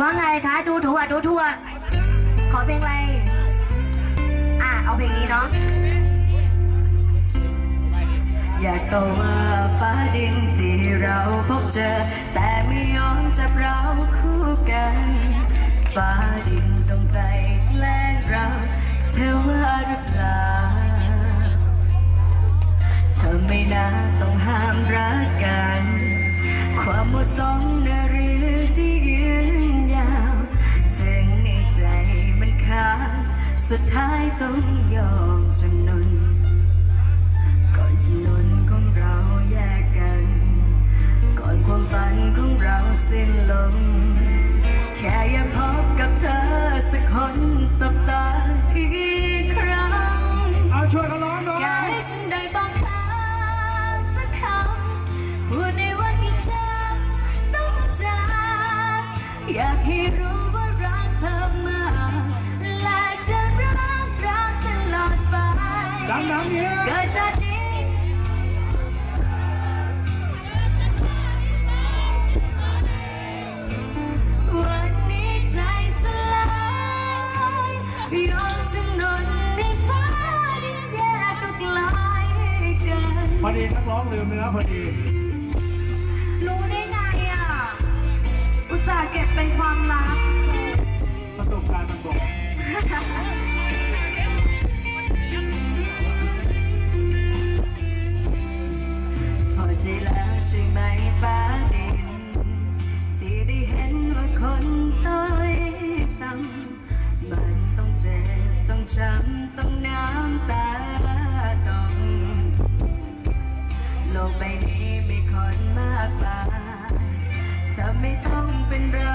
ว่าไงคะดูถั่วขอเพลงอะไรเอาเพลงนี้เนาะอยากต่อว่าฟ้าดินที่เราพบเจอแต่ไม่ยอมจับเราคู่กันฟ้าดินจงใจแกล้งเราเธอว่าหรือเปล่าเธอไม่น่าต้องห้ามรักกันความหมดสองนารีที่ยืนยาวจึงในใจมันค้างสุดท้ายต้องยอมจำนนก่อนจำนนของเราแยกกันก่อนความฝันของเราสิ้นลมแค่อยากพบกับเธอสักคนสัปดาห์อีกครั้งช่วยกันร้องหน่อยอยากให้ฉันได้บอกเธอสักคำพูดในวันที่เธอต้องจากอยากให้รู้ว่ารักเธอมากและจะรักตลอดไปดังๆเนี่ยเกิดชาตินี้วันนี้ใจสลายยอมจำนนในฟ้าดินแยกตกลายกันพอดีนักร้องลืมเนื้อพอดีรู้ได้ไงอุตส่าห์เก็บเป็นความลับประสบการณ์มันบอกพอใจแล้วใช่ไหมฟ้าดินที่ได้เห็นว่าคนต้อยต่ำมันต้องเจ็บต้องช้ำต้องน้ำตาตกโลกใบนี้มีคนมากมายเธอไม่ต้องเป็นไร